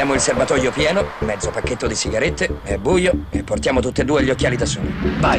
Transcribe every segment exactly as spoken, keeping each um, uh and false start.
Teniamo il serbatoio pieno, mezzo pacchetto di sigarette, è buio e portiamo tutte e due gli occhiali da sole. Vai!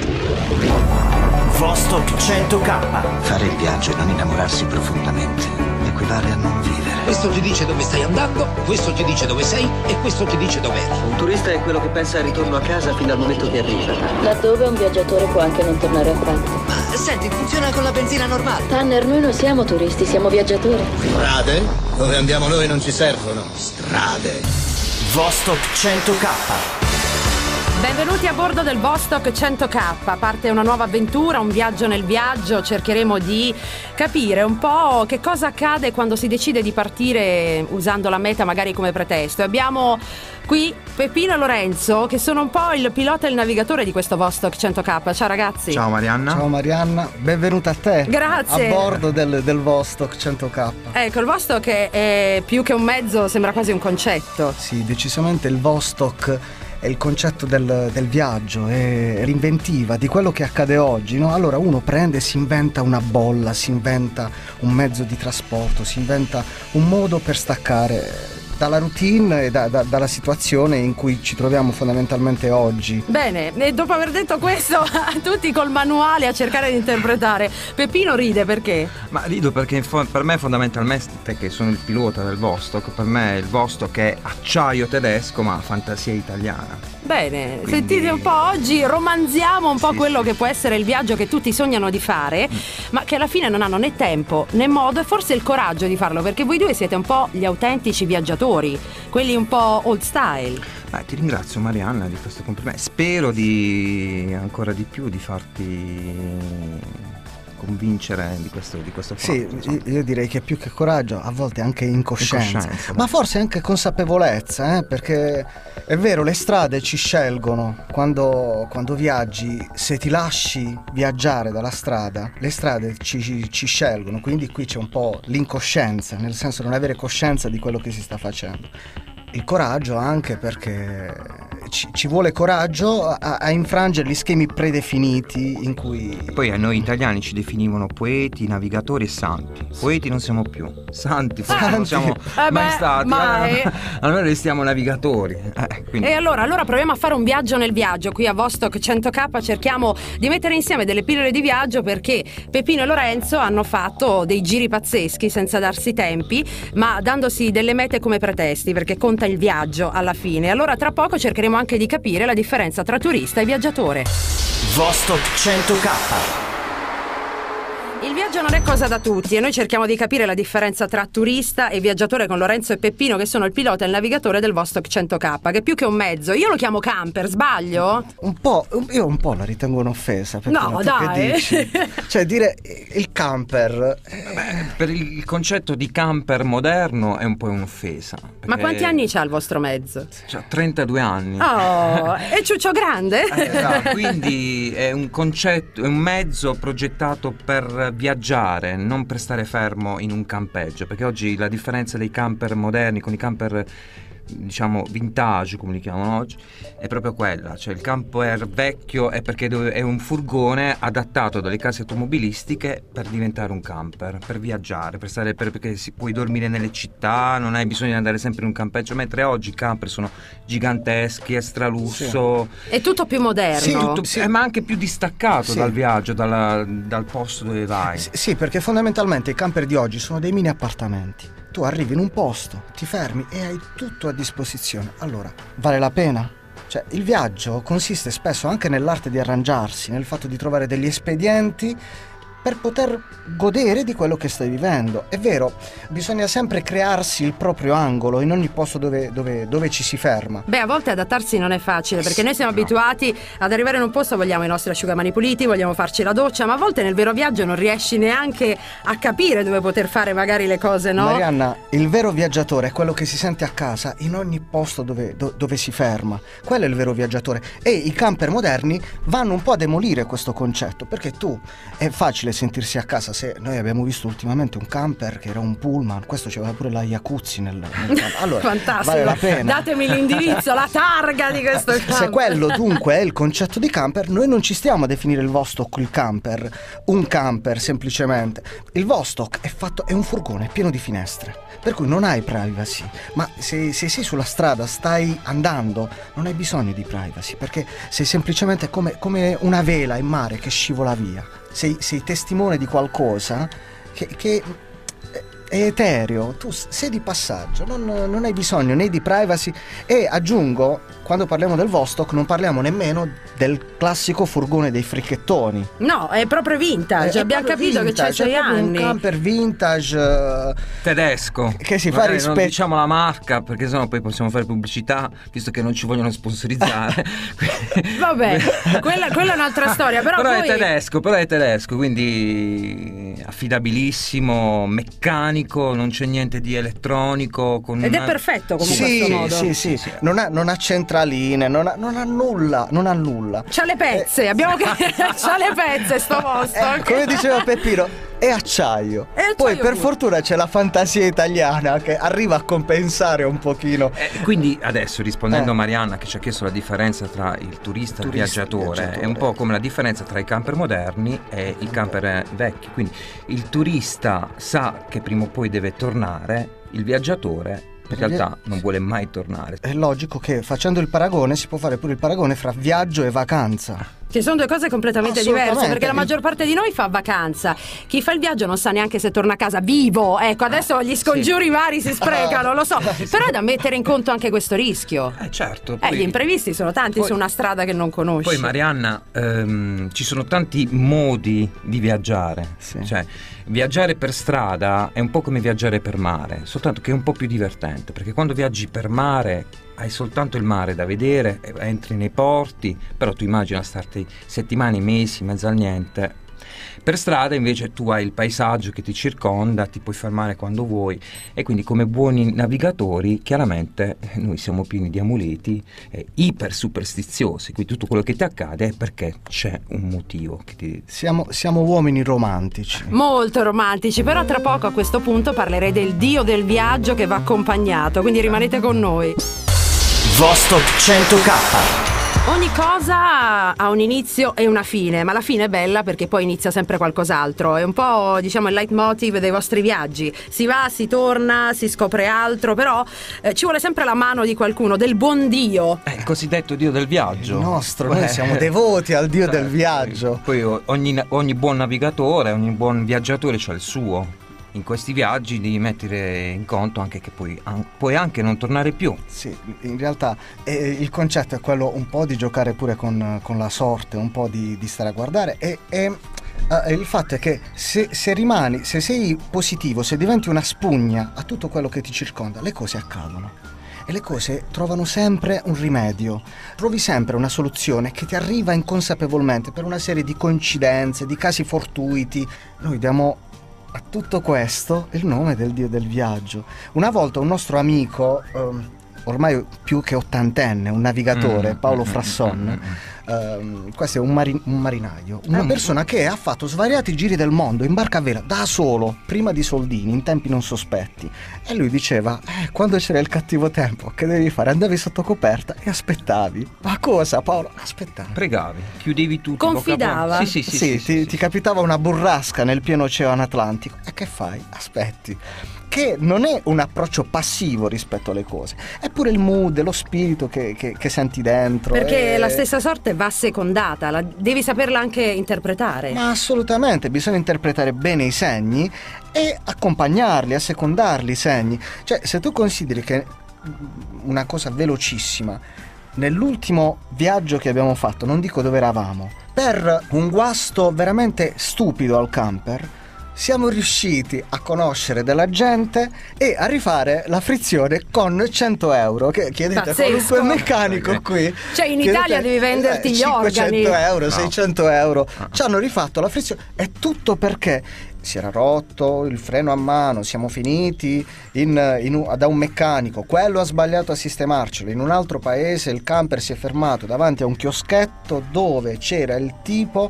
Vostok cento K. Fare il viaggio e non innamorarsi profondamente equivale a non vivere. Questo ti dice dove stai andando, questo ti dice dove sei e questo ti dice dove eri. Un turista è quello che pensa al ritorno a casa fino al momento che arriva. Laddove un viaggiatore può anche non tornare affatto. Ma senti, funziona con la benzina normale. Tanner, noi non siamo turisti, siamo viaggiatori. Strade? Dove andiamo noi non ci servono. Strade. Vostok cento K. Benvenuti a bordo del Vostok cento K. Parte una nuova avventura, un viaggio nel viaggio. Cercheremo di capire un po' che cosa accade quando si decide di partire usando la meta magari come pretesto. Abbiamo qui Peppino e Lorenzo, che sono un po' il pilota e il navigatore di questo Vostok cento K. Ciao ragazzi. Ciao Marianna. Ciao Marianna, benvenuta a te. Grazie. A bordo del, del Vostok cento K. Ecco, il Vostok è, è più che un mezzo, sembra quasi un concetto. Sì, decisamente il Vostok è il concetto del, del viaggio, è l'inventiva di quello che accade oggi, no? Allora uno prende e si inventa una bolla, si inventa un mezzo di trasporto, si inventa un modo per staccare dalla routine e da, da, dalla situazione in cui ci troviamo fondamentalmente oggi. Bene, e dopo aver detto questo, tutti col manuale a cercare di interpretare. Peppino ride perché? Ma rido perché per me fondamentalmente, che sono il pilota del Vostok, per me il Vostok è acciaio tedesco ma fantasia italiana. Bene, Quindi... sentite un po', oggi romanziamo un po' sì, quello sì. che può essere il viaggio che tutti sognano di fare, mm. ma che alla fine non hanno né tempo né modo e forse il coraggio di farlo, perché voi due siete un po' gli autentici viaggiatori, quelli un po' old style. Beh, ti ringrazio Marianna di questo complimento. Spero di ancora di più di farti convincere di questo, di questo fatto. Sì, insomma. Io direi che più che coraggio a volte anche incoscienza, incoscienza ma forse anche consapevolezza, eh? Perché è vero, le strade ci scelgono quando, quando viaggi. Se ti lasci viaggiare dalla strada, le strade ci, ci scelgono, quindi qui c'è un po' l'incoscienza, nel senso non avere coscienza di quello che si sta facendo. Il coraggio anche perché ci, ci vuole coraggio a, a infrangere gli schemi predefiniti in cui... E poi a noi italiani ci definivano poeti, navigatori e santi. Poeti non siamo più, santi forse Santi. non siamo Eh mai beh, stati. mai. Eh, allora restiamo navigatori. Eh, quindi... E allora, allora proviamo a fare un viaggio nel viaggio. Qui a Vostok cento K cerchiamo di mettere insieme delle pillole di viaggio, perché Peppino e Lorenzo hanno fatto dei giri pazzeschi senza darsi tempi, ma dandosi delle mete come pretesti, perché conta il viaggio alla fine. Allora tra poco cercheremo anche di capire la differenza tra turista e viaggiatore. Vostok cento K. Il viaggio non è cosa da tutti e noi cerchiamo di capire la differenza tra turista e viaggiatore con Lorenzo e Peppino, che sono il pilota e il navigatore del Vostok cento K, che è più che un mezzo. Io lo chiamo camper, sbaglio? Un po', io un po' la ritengo un'offesa. No, tu dai. Che dici? Cioè dire il camper... Beh, per il concetto di camper moderno è un po' un'offesa. Ma quanti anni c'ha il vostro mezzo? C'ha trentadue anni. Oh, è ciuccio grande? Eh, esatto, quindi è un concetto, è un mezzo progettato per viaggiare, non per stare fermo in un campeggio, perché oggi la differenza dei camper moderni con i camper diciamo vintage, come li chiamano oggi, è proprio quella. Cioè il camper vecchio è perché è un furgone adattato dalle case automobilistiche per diventare un camper, per viaggiare, per stare, per, perché si, puoi dormire nelle città, non hai bisogno di andare sempre in un campeggio, mentre oggi i camper sono giganteschi, extralusso, sì. È tutto più moderno, sì, tutto, sì. eh, ma anche più distaccato sì. dal viaggio, dalla, dal posto dove vai. Sì, sì, perché fondamentalmente i camper di oggi sono dei mini appartamenti. Tu arrivi in un posto, ti fermi e hai tutto a disposizione. Allora, vale la pena? Cioè, il viaggio consiste spesso anche nell'arte di arrangiarsi, nel fatto di trovare degli espedienti per poter godere di quello che stai vivendo. È vero, bisogna sempre crearsi il proprio angolo in ogni posto dove, dove, dove ci si ferma. Beh, a volte adattarsi non è facile, perché noi siamo no. abituati ad arrivare in un posto, vogliamo i nostri asciugamani puliti, vogliamo farci la doccia, ma a volte nel vero viaggio non riesci neanche a capire dove poter fare magari le cose, no? Marianna, il vero viaggiatore è quello che si sente a casa in ogni posto dove, do, dove si ferma. Quello è il vero viaggiatore. E i camper moderni vanno un po' a demolire questo concetto, perché tu, è facile sentirsi a casa. Se noi abbiamo visto ultimamente un camper che era un pullman, questo c'aveva pure la jacuzzi nel, nel allora, fantastico, vale la pena. Datemi l'indirizzo, la targa di questo camper. Se quello dunque è il concetto di camper, noi non ci stiamo a definire il Vostok il camper, un camper semplicemente. Il Vostok è fatto, è un furgone pieno di finestre, per cui non hai privacy. Ma se, se sei sulla strada, stai andando, non hai bisogno di privacy, perché sei semplicemente come, come una vela in mare che scivola via. Sei, sei testimone di qualcosa che, che è etereo, tu sei di passaggio, non, non hai bisogno né di privacy. E aggiungo, quando parliamo del Vostok non parliamo nemmeno del classico furgone dei fricchettoni. No, è proprio vintage, è abbiamo capito vintage, che c'hai sei anni. Un camper vintage uh, tedesco che si magari fa rispetto. Non diciamo la marca, perché sennò poi possiamo fare pubblicità, visto che non ci vogliono sponsorizzare. Vabbè, quella, quella è un'altra storia. Però, però poi... è tedesco, però è tedesco, quindi affidabilissimo, meccanico, non c'è niente di elettronico. Con Ed una... è perfetto come sì, questo modo. Sì, sì, sì. Non ha, non ha centraline, non ha, non ha nulla, non ha nulla. C'ha le pezze, eh. abbiamo capito. C'ha le pezze sto Vostok. Eh, come diceva Peppino, è acciaio. È acciaio Poi per pure. fortuna c'è la fantasia italiana che arriva a compensare un pochino. Eh, quindi adesso rispondendo Eh. a Marianna che ci ha chiesto la differenza tra il turista e il Turista, viaggiatore, viaggiatore, è un po' come la differenza tra i camper moderni e i camper vecchi. Quindi il turista sa che prima o poi deve tornare, il viaggiatore in realtà non vuole mai tornare. È logico che facendo il paragone si può fare pure il paragone fra viaggio e vacanza. Che sono due cose completamente diverse, perché la maggior parte di noi fa vacanza. Chi fa il viaggio non sa neanche se torna a casa vivo. Ecco, adesso gli scongiuri sì. vari si sprecano, lo so. Però è da mettere in conto anche questo rischio. Eh certo. Eh, Poi, gli imprevisti sono tanti poi, su una strada che non conosci. Poi Marianna, ehm, ci sono tanti modi di viaggiare. Sì. Cioè, viaggiare per strada è un po' come viaggiare per mare, soltanto che è un po' più divertente, perché quando viaggi per mare hai soltanto il mare da vedere, entri nei porti, però tu immagina starti settimane, mesi, in mezzo al niente. Per strada invece tu hai il paesaggio che ti circonda, ti puoi fermare quando vuoi, e quindi come buoni navigatori chiaramente noi siamo pieni di amuleti, eh, iper superstiziosi, quindi tutto quello che ti accade è perché c'è un motivo che ti... Siamo, siamo uomini romantici. Molto romantici, però tra poco a questo punto parlerei del dio del viaggio che va accompagnato, quindi rimanete con noi. Vostok cento K. Ogni cosa ha un inizio e una fine, ma la fine è bella perché poi inizia sempre qualcos'altro. È un po', diciamo, il leitmotiv dei vostri viaggi. Si va, si torna, si scopre altro, però eh, ci vuole sempre la mano di qualcuno, del buon Dio. È il cosiddetto dio del viaggio. Il nostro, noi siamo devoti al dio del viaggio. Poi ogni, ogni buon navigatore, ogni buon viaggiatore c'ha il suo. In questi viaggi devi mettere in conto anche che puoi, an- puoi anche non tornare più. Sì, in realtà eh, il concetto è quello un po' di giocare pure con, con la sorte, un po' di, di stare a guardare e, e eh, il fatto è che se, se rimani, se sei positivo, se diventi una spugna a tutto quello che ti circonda, le cose accadono. E le cose trovano sempre un rimedio, trovi sempre una soluzione che ti arriva inconsapevolmente per una serie di coincidenze, di casi fortuiti. Noi diamo a tutto questo il nome del dio del viaggio. Una volta un nostro amico, um, ormai più che ottantenne, un navigatore, mm, Paolo mm, Frasson, mm, mm, um, questo è un, mari- un marinaio, una mm. persona che ha fatto svariati giri del mondo in barca a vela, da solo, prima di soldini, in tempi non sospetti. E lui diceva, eh, quando c'era il cattivo tempo, che devi fare? Andavi sotto coperta e aspettavi. Ma cosa, Paolo? Aspettavi. Pregavi, chiudevi tutto. Confidava. Sì, sì, sì, Sì, sì, ti, sì, sì. ti capitava una burrasca nel pieno oceano Atlantico. E che fai? Aspetti. Che non è un approccio passivo rispetto alle cose, è pure il mood, lo spirito che, che, che senti dentro. Perché e... la stessa sorte va secondata, la, devi saperla anche interpretare. Ma assolutamente, bisogna interpretare bene i segni e accompagnarli, assecondarli i segni. Cioè, se tu consideri che una cosa velocissima, nell'ultimo viaggio che abbiamo fatto, non dico dove eravamo, per un guasto veramente stupido al camper, siamo riusciti a conoscere della gente e a rifare la frizione con cento euro. Che chiedete a Pazzesco. qualunque meccanico qui. Cioè in chiedete, Italia devi venderti eh, gli cinquecento organi. euro, No. seicento euro. Ci hanno rifatto la frizione. È tutto perché si era rotto il freno a mano, siamo finiti in, in un, da un meccanico, quello ha sbagliato a sistemarcelo, in un altro paese il camper si è fermato davanti a un chioschetto dove c'era il tipo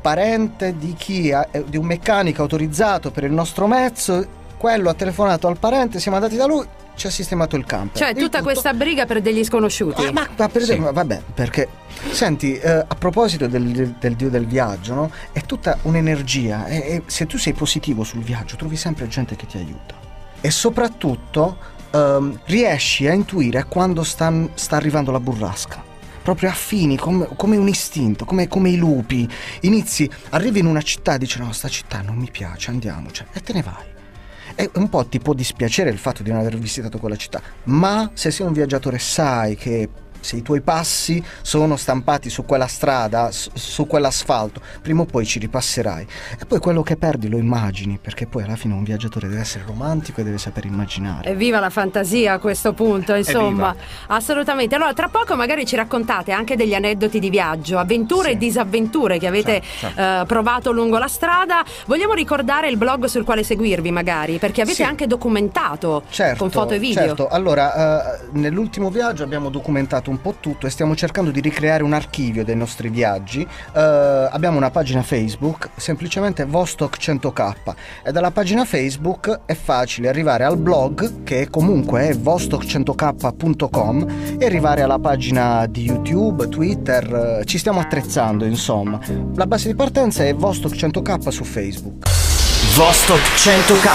parente di chi ha, di un meccanico autorizzato per il nostro mezzo, quello ha telefonato al parente, siamo andati da lui, ci ha sistemato il camper. Cioè, tutta tutto... questa briga per degli sconosciuti. Ah, ma, ma per esempio, sì. vabbè, perché senti, eh, a proposito del, del dio del viaggio, no? È tutta un'energia. E, e se tu sei positivo sul viaggio, trovi sempre gente che ti aiuta. E soprattutto ehm, riesci a intuire quando sta, sta arrivando la burrasca. Proprio affini, come, come un istinto, come, come i lupi. Inizi, arrivi in una città e dici: no, sta città non mi piace, andiamocene, e te ne vai. E un po' ti può dispiacere il fatto di non aver visitato quella città, ma se sei un viaggiatore sai che se i tuoi passi sono stampati su quella strada, su, su quell'asfalto, prima o poi ci ripasserai. E poi quello che perdi lo immagini, perché poi alla fine un viaggiatore deve essere romantico e deve saper immaginare. Evviva la fantasia a questo punto, insomma. Evviva. Assolutamente. Allora, tra poco magari ci raccontate anche degli aneddoti di viaggio, avventure sì. e disavventure che avete certo, certo. Eh, provato lungo la strada. Vogliamo ricordare il blog sul quale seguirvi magari, perché avete sì. anche documentato certo, con foto e video. Certo, allora eh, nell'ultimo viaggio abbiamo documentato un po' tutto e stiamo cercando di ricreare un archivio dei nostri viaggi. Uh, abbiamo una pagina Facebook, semplicemente Vostok cento K, e dalla pagina Facebook è facile arrivare al blog, che comunque è vostok cento k punto com, e arrivare alla pagina di YouTube, Twitter. Uh, ci stiamo attrezzando, insomma. La base di partenza è Vostok cento K su Facebook. Vostok cento K.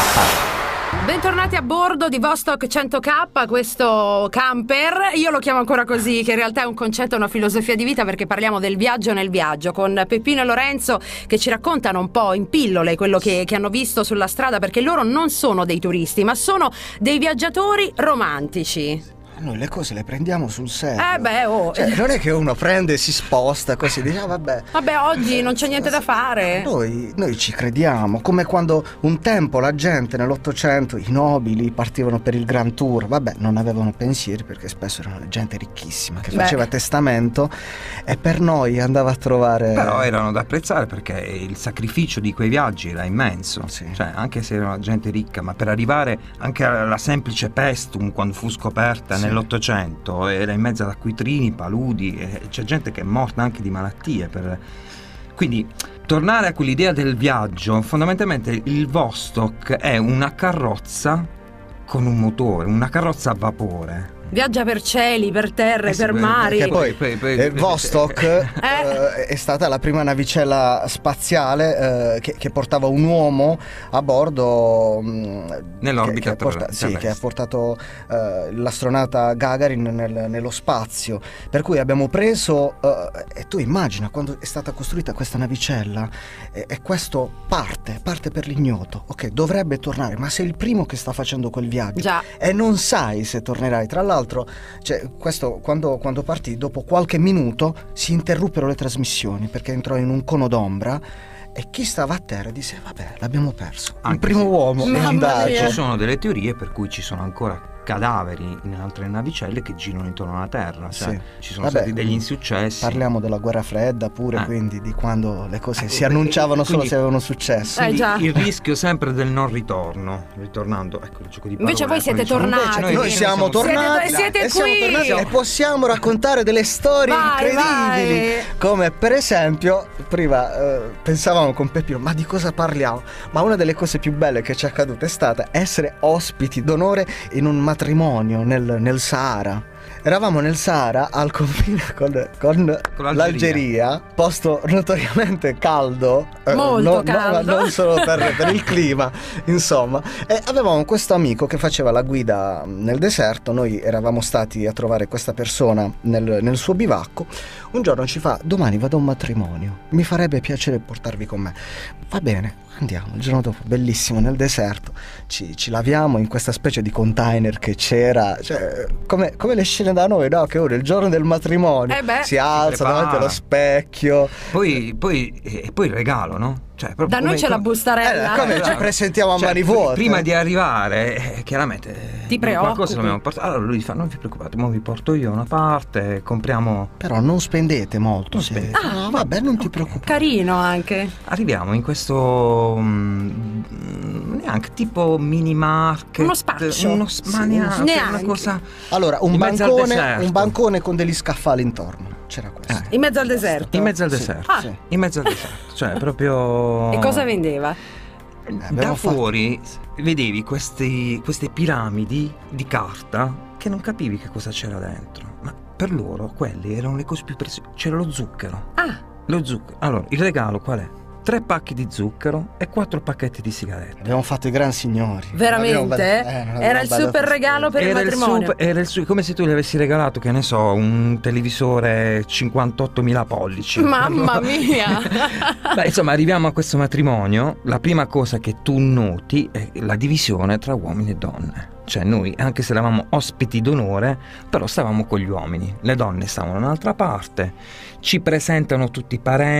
Bentornati a bordo di Vostok cento K, questo camper, io lo chiamo ancora così, che in realtà è un concetto, una filosofia di vita, perché parliamo del viaggio nel viaggio, con Peppino e Lorenzo che ci raccontano un po' in pillole quello che, che hanno visto sulla strada, perché loro non sono dei turisti, ma sono dei viaggiatori romantici. Noi le cose le prendiamo sul serio. Eh beh, oh. Cioè, non è che uno prende e si sposta così, dice ah, vabbè. Vabbè, oggi non c'è niente da fare. Noi, noi ci crediamo, come quando un tempo la gente nell'Ottocento, i nobili partivano per il Grand Tour. Vabbè, non avevano pensieri perché spesso erano gente ricchissima che faceva beh. testamento, e per noi andava a trovare. Però erano da apprezzare perché il sacrificio di quei viaggi era immenso. Sì. Cioè, anche se erano gente ricca, ma per arrivare anche alla semplice Pestum, quando fu scoperta sì. nell'Ottocento, era in mezzo ad acquitrini, paludi, e c'è gente che è morta anche di malattie per... Quindi tornare a quell'idea del viaggio, fondamentalmente il Vostok è una carrozza con un motore, una carrozza a vapore. Viaggia per cieli, per terre, eh sì, per mari. Che poi, poi, poi eh, Vostok eh? Eh, è stata la prima navicella spaziale eh, che, che portava un uomo a bordo mh, nell'orbita che, che, porta, sì, che ha portato eh, l'astronauta Gagarin nel, nello spazio. Per cui abbiamo preso eh, e tu immagina quando è stata costruita questa navicella e, e questo parte, parte per l'ignoto. Ok, dovrebbe tornare, ma sei il primo che sta facendo quel viaggio. Già. E non sai se tornerai. Tra l'altro, cioè, questo quando, quando partì, dopo qualche minuto si interruppero le trasmissioni perché entrò in un cono d'ombra e chi stava a terra disse vabbè, l'abbiamo perso. Anche il primo uomo è andato. Ci sono delle teorie per cui ci sono ancora cadaveri in altre navicelle che girano intorno alla Terra, cioè, sì. ci sono Vabbè, stati degli insuccessi. Parliamo della guerra fredda pure, eh. quindi di quando le cose eh, si annunciavano quindi, solo se avevano successo. Eh, il rischio sempre del non ritorno, ritornando, ecco il gioco di parole. Invece voi siete tornati. Invece noi, noi siamo tornati, siete, siete e, siamo qui. tornati e possiamo raccontare delle storie vai, incredibili, vai. come per esempio prima eh, pensavamo con Peppino ma di cosa parliamo, ma una delle cose più belle che ci è accaduta è stata essere ospiti d'onore in un matrimonio nel, nel Sahara. Eravamo nel Sahara al confine con, con, con l'Algeria. l'Algeria, posto notoriamente caldo, molto eh, no, caldo, no, non solo per, per il clima, insomma. E avevamo questo amico che faceva la guida nel deserto. Noi eravamo stati a trovare questa persona nel, nel suo bivacco. Un giorno ci fa: domani vado a un matrimonio, mi farebbe piacere portarvi con me. Va bene, andiamo. Il giorno dopo, bellissimo, nel deserto, ci, ci laviamo in questa specie di container che c'era, cioè come, come le scene da noi, no? Che uno il giorno del matrimonio eh beh, si alza davanti allo specchio, poi, poi, e poi il regalo, no? Cioè, da noi c'è la bustarella, eh, come eh, ci presentiamo a cioè, mani vuote. Prima di arrivare, eh, chiaramente ti preoccupi, qualcosa dobbiamo portare. Allora lui fa: non vi preoccupate, mo vi porto io una parte, compriamo. Però non spendete molto, non se... spendete. Ah, vabbè, non ti preoccupare. Carino anche. Arriviamo in questo mh, neanche tipo mini market, uno spaccio, uno, sì, ma neanche, neanche una cosa. Allora, un bancone, un bancone con degli scaffali intorno. c'era questo. Eh. In mezzo al deserto? In mezzo al Sì. deserto. Ah. Sì. In mezzo al deserto. Cioè, proprio. E cosa vendeva? Da Abbiamo fatto- fuori vedevi questi, queste piramidi di carta che non capivi che cosa c'era dentro. Ma per loro quelli erano le cose più preziose. C'era lo zucchero. Ah, Lo zucchero. Allora, il regalo qual è? Tre pacchi di zucchero e quattro pacchetti di sigarette. Abbiamo fatto i gran signori. veramente? Non abbiamo bad- eh, non abbiamo Era il bad- super regalo per il Era il matrimonio. super- era il su- come se tu gli avessi regalato, che ne so, un televisore cinquantottomila pollici. Mamma mia! Beh, insomma, arriviamo a questo matrimonio. La prima cosa che tu noti è la divisione tra uomini e donne. Cioè, noi, anche se eravamo ospiti d'onore, però stavamo con gli uomini. Le donne stavano da un'altra parte. Ci presentano tutti i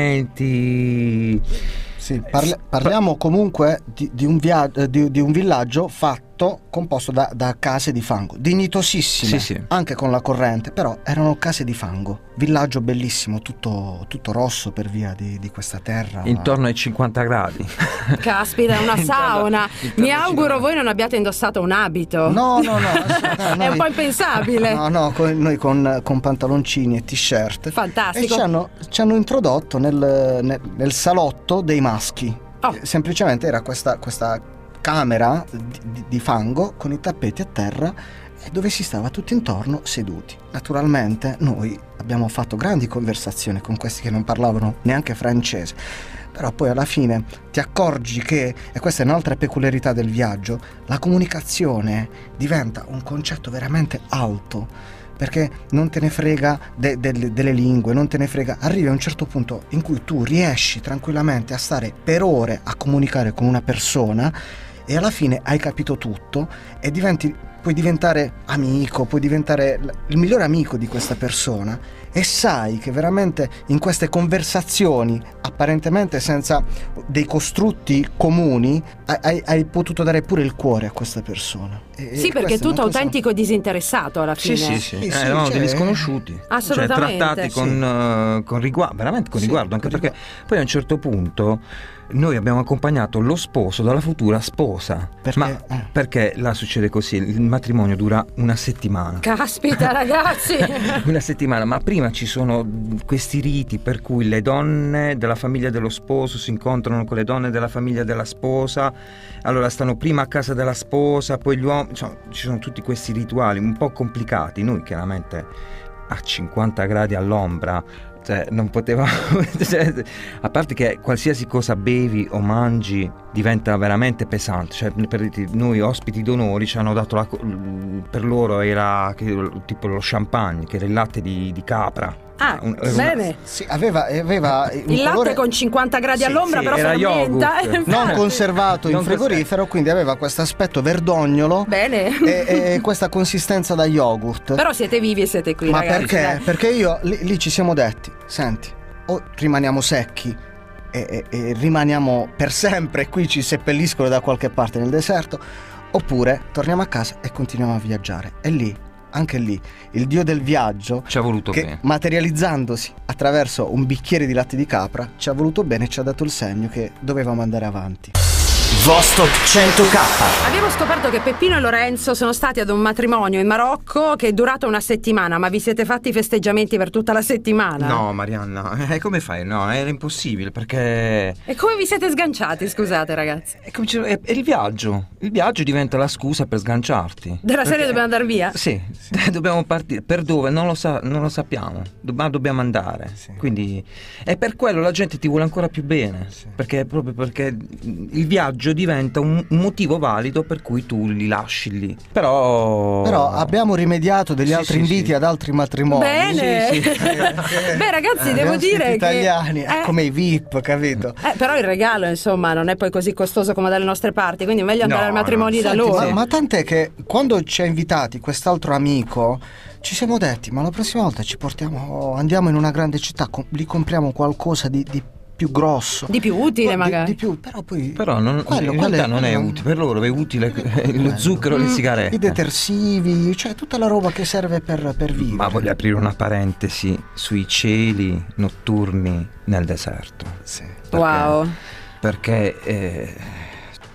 parenti. Sì, parli- parliamo comunque di, di, un via- di, di un villaggio fatto composto da, da case di fango, dignitosissime, Sì, sì. anche con la corrente, però erano case di fango. Villaggio bellissimo, tutto, tutto rosso per via di, di questa terra. Intorno ai cinquanta gradi. Caspita, una sauna. Mi auguro voi non abbiate indossato un abito. No, no, no, assolutamente, È un noi- po' impensabile. No, no, con- noi con, con pantaloncini e t-shirt. Fantastico. E ci hanno, ci hanno introdotto nel, nel- nel salotto dei maschi. Oh. Eh, Semplicemente era questa, questa camera di, di- di fango con i tappeti a terra e dove si stava tutti intorno seduti. Naturalmente noi abbiamo fatto grandi conversazioni con questi che non parlavano neanche francese. Però poi alla fine ti accorgi che, e questa è un'altra peculiarità del viaggio, la comunicazione diventa un concetto veramente alto, perché non te ne frega de- de- delle lingue, non te ne frega, arrivi a un certo punto in cui tu riesci tranquillamente a stare per ore a comunicare con una persona e alla fine hai capito tutto e diventi, puoi diventare amico, puoi diventare l- il migliore amico di questa persona e sai che veramente in queste conversazioni apparentemente senza dei costrutti comuni hai, hai- hai potuto dare pure il cuore a questa persona. E- Sì, e perché è questa tutto una cosa- autentico e disinteressato alla Sì, fine. sì, sì. Sì, Eh, sì, eravamo cioè- degli sconosciuti. Assolutamente. Cioè, trattati con, eh, con riguardo, veramente con Sì, riguardo, anche con perché poi a un certo punto noi abbiamo accompagnato lo sposo dalla futura sposa. Perché? Ma Eh. perché là succede così? Il matrimonio dura una settimana. Caspita, ragazzi. Una settimana, ma prima ci sono questi riti per cui le donne della famiglia dello sposo si incontrano con le donne della famiglia della sposa, allora stanno prima a casa della sposa, poi gli uomini, insomma, ci sono tutti questi rituali un po' complicati. Noi chiaramente a cinquanta gradi all'ombra, cioè non potevamo cioè, a parte che qualsiasi cosa bevi o mangi diventa veramente pesante, cioè per dirti, noi ospiti d'onore ci hanno dato la, per loro era che, tipo lo champagne, che era il latte di, di capra. Ah, Un- era una- bene. Sì, aveva, aveva un Il latte colore con cinquanta gradi Sì, all'ombra sì, però era fermenta. yogurt. non conservato in Non frigorifero, quindi aveva questo aspetto verdognolo Bene. e, e questa consistenza da yogurt. Però siete vivi e siete qui, Ma ragazzi. perché? dai. Perché io lì, lì ci siamo detti, senti, o rimaniamo secchi e, e- e rimaniamo per sempre qui, ci seppelliscono da qualche parte nel deserto, oppure torniamo a casa e continuiamo a viaggiare. E lì, anche lì, il dio del viaggio, Ci ha voluto che bene. materializzandosi attraverso un bicchiere di latte di capra, ci ha voluto bene e ci ha dato il segno che dovevamo andare avanti. Vostok cento K. Abbiamo scoperto che Peppino e Lorenzo sono stati ad un matrimonio in Marocco che è durato una settimana, ma vi siete fatti i festeggiamenti per tutta la settimana? No, Marianna, eh, come fai? No, era impossibile perché E come vi siete sganciati, scusate ragazzi? è, come dicevo, è- è il viaggio. Il viaggio diventa la scusa per sganciarti. Della serie dobbiamo andare via? Sì, dobbiamo partire. Per dove? Non lo, sa- non lo sappiamo, Dob- ma dobbiamo andare. Quindi è per quello la gente ti vuole ancora più bene. Perché proprio perché il viaggio diventa un, un motivo valido per cui tu li lasci lì. Però. Però abbiamo rimediato degli Sì, altri sì, inviti sì. ad altri matrimoni. Bene. Sì, sì. Beh ragazzi, Eh, devo abbiamo dire siete che italiani, è eh, come i V I P, capito? eh, però il regalo insomma non è poi così costoso come dalle nostre parti, quindi è meglio andare No, al matrimonio no. da Senti, loro. ma, ma tant'è che quando ci ha invitati quest'altro amico ci siamo detti, ma la prossima volta ci portiamo, andiamo in una grande città, com- gli compriamo qualcosa di, di più grosso, Di più utile Di- magari. di più, però poi Però non, quello- in quello realtà non è quello- utile. Per loro è utile lo zucchero e le i sigarette. detersivi, cioè tutta la roba che serve per, per vivere. Ma voglio aprire una parentesi sui cieli notturni nel deserto. Sì. Perché- Wow. Perché eh,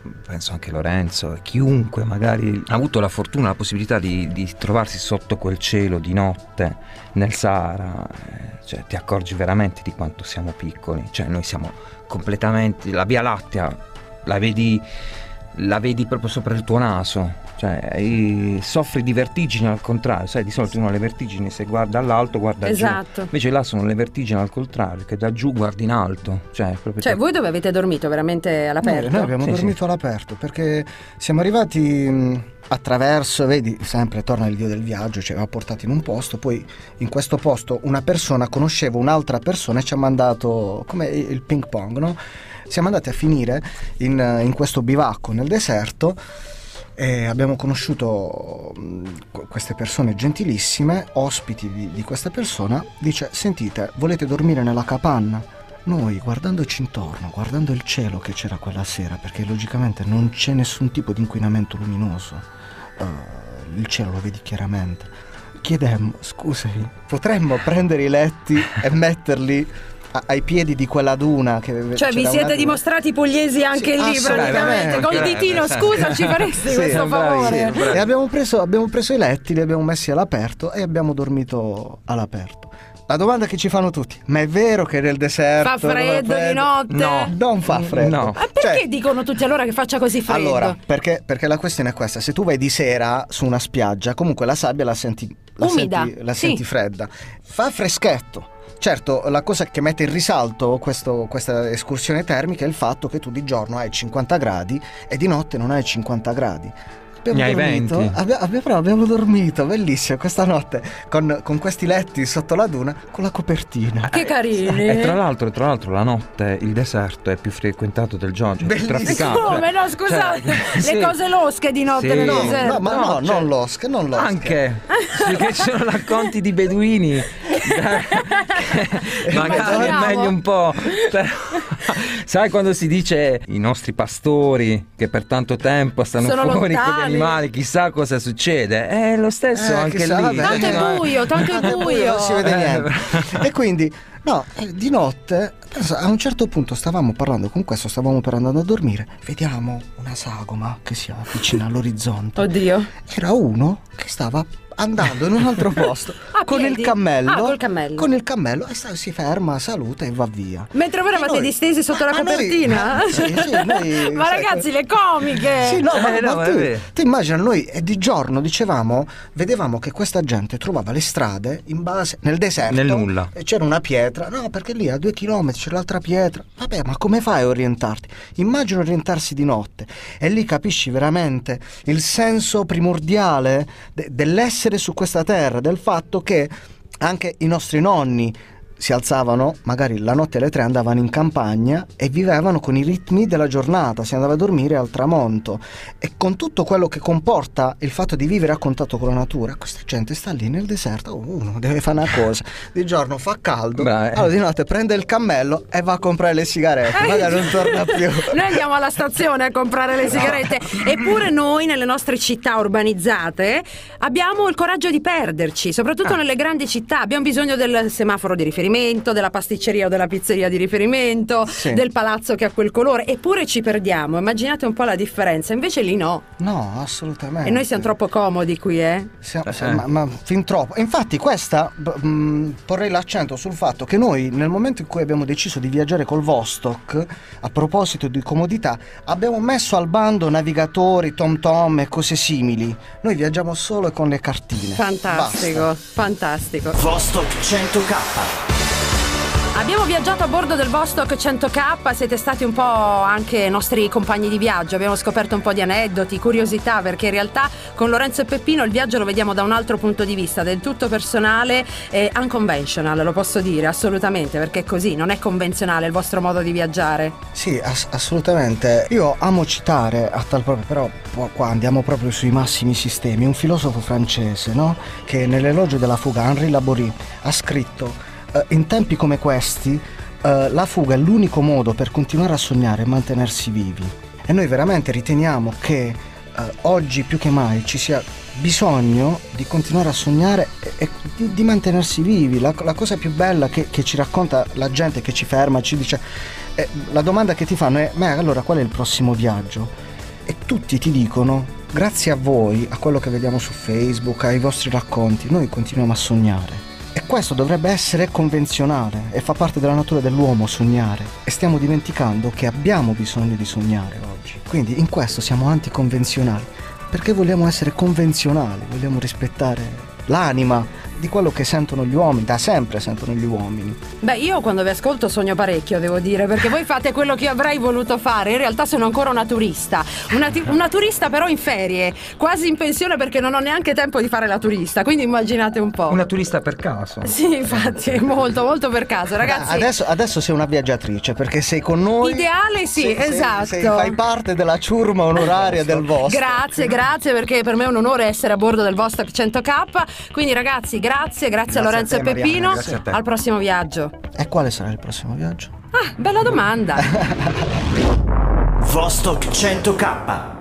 penso anche Lorenzo, chiunque magari ha avuto la fortuna, la possibilità di, di trovarsi sotto quel cielo di notte nel Sahara, eh, cioè ti accorgi veramente di quanto siamo piccoli, cioè noi siamo completamente, la Via Lattea la vedi, la vedi proprio sopra il tuo naso, cioè e soffri di vertigini al contrario, sai, di solito uno ha le vertigini se guarda all'alto, guarda esatto. giù, invece là sono le vertigini al contrario, che da giù guardi in alto, cioè, proprio cioè te... voi dove avete dormito? Veramente all'aperto? Noi, noi abbiamo sì, dormito sì. all'aperto perché siamo arrivati mh, attraverso, vedi, sempre torna il dio del viaggio, ci aveva portato in un posto, poi in questo posto una persona conosceva un'altra persona e ci ha mandato, come il ping pong, no? Siamo andati a finire in, in questo bivacco nel deserto e abbiamo conosciuto queste persone gentilissime, ospiti di, di questa persona. Dice: sentite, volete dormire nella capanna? Noi, guardandoci intorno, guardando il cielo che c'era quella sera, perché logicamente non c'è nessun tipo di inquinamento luminoso, uh, il cielo lo vedi chiaramente, chiedemmo: scusami, potremmo prendere i letti e metterli ai piedi di quella duna che cioè vi siete dimostrati pugliesi anche sì, lì praticamente col ditino, scusa, ci faresti sì, questo favore? Sì, e abbiamo preso, abbiamo preso i letti, li abbiamo messi all'aperto e abbiamo dormito all'aperto. La domanda che ci fanno tutti: ma è vero che nel deserto fa freddo di notte? No, non fa freddo. No. Ma perché cioè, dicono tutti allora che faccia così freddo? Allora, perché, perché la questione è questa: se tu vai di sera su una spiaggia, comunque la sabbia la senti, la umida, senti, la sì. senti fredda, fa freschetto. Certo, la cosa che mette in risalto questo, questa escursione termica è il fatto che tu di giorno hai cinquanta gradi e di notte non hai cinquanta gradi. Abbiamo Ne hai dormito, venti. abbiamo, abbiamo, abbiamo dormito, bellissimo, questa notte con, con questi letti sotto la duna con la copertina. Che carini. E tra l'altro, tra l'altro la notte il deserto è più frequentato del giorno, cioè più trafficato. Come no, scusate, Cioè, le sì. cose losche di notte Sì. nel No, deserto. no, ma no, No, cioè, non losche, non losche. Anche perché ci sono racconti di beduini che magari è Immaginiamo. meglio un po', però, sai quando si dice i nostri pastori che per tanto tempo stanno Sono fuori lontani. con gli animali, chissà cosa succede, è lo stesso Eh, anche chissà, lì. vabbè. Tanto è buio, tanto è buio. Non si vede Eh, niente. E quindi no, eh, di notte pensa, a un certo punto stavamo parlando con questo, stavamo per andare a dormire, vediamo una sagoma che si avvicina all'orizzonte. Oddio. Era uno che stava andando in un altro posto A con piedi? il cammello, Ah, col cammello. con il cammello e sta- si ferma, saluta e va via. Mentre voi E eravate noi- distesi sotto ma- la ma noi- copertina? sì, sì, noi- Ma sai, ragazzi, le comiche! Sì, no, ma, Eh, no, ma è tu, vero. tu immagina, noi e di giorno dicevamo, vedevamo che questa gente trovava le strade in base nel deserto, Nel nulla. e c'era una pietra, no, perché lì a due chilometri c'è l'altra pietra. Vabbè, ma come fai a orientarti? Immagina orientarsi di notte e lì capisci veramente il senso primordiale de- dell'essere su questa terra, del fatto che anche i nostri nonni si alzavano, magari la notte alle tre andavano in campagna e vivevano con i ritmi della giornata, si andava a dormire al tramonto e con tutto quello che comporta il fatto di vivere a contatto con la natura. Questa gente sta lì nel deserto, uno deve fare una cosa, di giorno fa caldo, Beh. allora di notte prende il cammello e va a comprare le sigarette, magari non torna più. Noi andiamo alla stazione a comprare le sigarette, eppure noi nelle nostre città urbanizzate abbiamo il coraggio di perderci, soprattutto nelle grandi città. Abbiamo bisogno del semaforo di riferimento, della pasticceria o della pizzeria di riferimento, Sì. del palazzo che ha quel colore, eppure ci perdiamo. Immaginate un po' la differenza, invece lì no. No, assolutamente. E noi siamo troppo comodi qui, eh? Siamo- siamo- ma, ma fin troppo. Infatti questa b- mh, porrei l'accento sul fatto che noi nel momento in cui abbiamo deciso di viaggiare col Vostok, a proposito di comodità, abbiamo messo al bando navigatori, tom tom e cose simili. Noi viaggiamo solo con le cartine. Fantastico, Basta. fantastico. Vostok cento K. Abbiamo viaggiato a bordo del Vostok cento K, siete stati un po' anche nostri compagni di viaggio, abbiamo scoperto un po' di aneddoti, curiosità, perché in realtà con Lorenzo e Peppino il viaggio lo vediamo da un altro punto di vista, del tutto personale e unconventional, lo posso dire, assolutamente, perché è così, non è convenzionale il vostro modo di viaggiare. Sì, ass- assolutamente. Io amo citare a tal proprio, però po- qua andiamo proprio sui massimi sistemi, un filosofo francese, no? Che nell'elogio della fuga, Henri Laborie, ha scritto: Uh, in tempi come questi uh, la fuga è l'unico modo per continuare a sognare e mantenersi vivi. E noi veramente riteniamo che uh, oggi più che mai ci sia bisogno di continuare a sognare e, e di, di mantenersi vivi. La, la cosa più bella che, che ci racconta la gente che ci ferma, ci dice, eh, la domanda che ti fanno è: ma allora qual è il prossimo viaggio? e tutti ti dicono: grazie a voi, a quello che vediamo su Facebook, ai vostri racconti, noi continuiamo a sognare. E questo dovrebbe essere convenzionale e fa parte della natura dell'uomo sognare, e stiamo dimenticando che abbiamo bisogno di sognare oggi. Quindi in questo siamo anticonvenzionali, perché vogliamo essere convenzionali, vogliamo rispettare l'anima di quello che sentono gli uomini, da sempre sentono gli uomini. Beh, io quando vi ascolto sogno parecchio, devo dire, perché voi fate quello che io avrei voluto fare. In realtà sono ancora una turista, una, ti- una turista però in ferie, quasi in pensione, perché non ho neanche tempo di fare la turista, quindi immaginate un po'. Una turista per caso. Sì, infatti, molto molto per caso, ragazzi. Adesso, adesso sei una viaggiatrice, perché sei con noi. Ideale, sì, sei, esatto. Sei, sei, fai parte della ciurma onoraria del vostro. Grazie, grazie, perché per me è un onore essere a bordo del Vostok cento K. Quindi ragazzi, grazie, grazie, grazie a Lorenzo a te, e Peppino. Mariana, grazie al prossimo viaggio. E quale sarà il prossimo viaggio? Ah, bella domanda. Vostok cento K.